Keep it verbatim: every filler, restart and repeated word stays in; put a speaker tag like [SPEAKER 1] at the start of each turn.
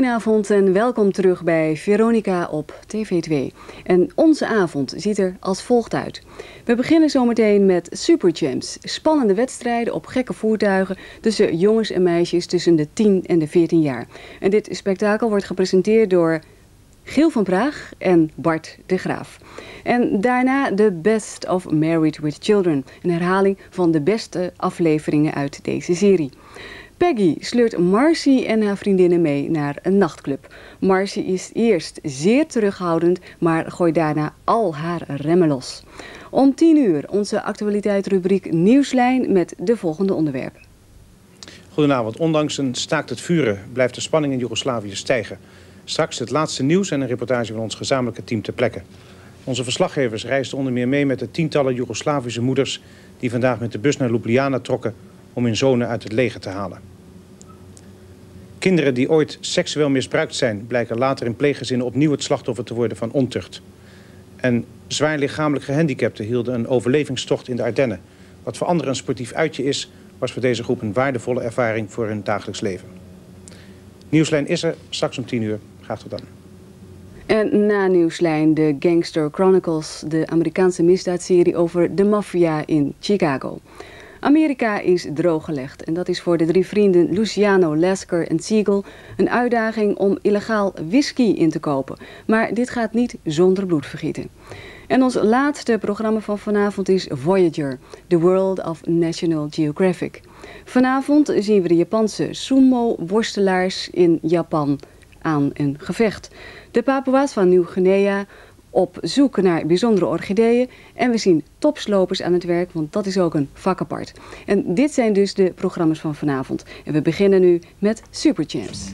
[SPEAKER 1] Goedenavond en welkom terug bij Veronica op T V twee. En onze avond ziet er als volgt uit. We beginnen zometeen met Superchamps. Spannende wedstrijden op gekke voertuigen tussen jongens en meisjes tussen de tien en de veertien jaar. En dit spektakel wordt gepresenteerd door Giel van Praag en Bart de Graaf. En daarna de Best of Married with Children. Een herhaling van de beste afleveringen uit deze serie. Peggy sleurt Marcy en haar vriendinnen mee naar een nachtclub. Marcy is eerst zeer terughoudend, maar gooit daarna al haar remmen los. Om tien uur onze actualiteitsrubriek Nieuwslijn met de volgende onderwerpen.
[SPEAKER 2] Goedenavond. Ondanks een staakt het vuren blijft de spanning in Joegoslavië stijgen. Straks het laatste nieuws en een reportage van ons gezamenlijke team ter plekke. Onze verslaggevers reisden onder meer mee met de tientallen Joegoslavische moeders die vandaag met de bus naar Ljubljana trokken om hun zonen uit het leger te halen. Kinderen die ooit seksueel misbruikt zijn, blijken later in pleeggezinnen opnieuw het slachtoffer te worden van ontucht. En zwaar lichamelijk gehandicapten hielden een overlevingstocht in de Ardennen. Wat voor anderen een sportief uitje is, was voor deze groep een waardevolle ervaring voor hun dagelijks leven. Nieuwslijn is er, straks om tien uur. Graag tot dan.
[SPEAKER 1] En na Nieuwslijn de Gangster Chronicles, de Amerikaanse misdaadserie over de maffia in Chicago. Amerika is drooggelegd en dat is voor de drie vrienden Luciano, Lasker en Siegel een uitdaging om illegaal whisky in te kopen. Maar dit gaat niet zonder bloedvergieten. En ons laatste programma van vanavond is Voyager, The World of National Geographic. Vanavond zien we de Japanse sumo-worstelaars in Japan aan een gevecht. De Papua's van Nieuw-Guinea op zoek naar bijzondere orchideeën. En we zien topslopers aan het werk, want dat is ook een vak apart. En dit zijn dus de programma's van vanavond. En we beginnen nu met Superchamps.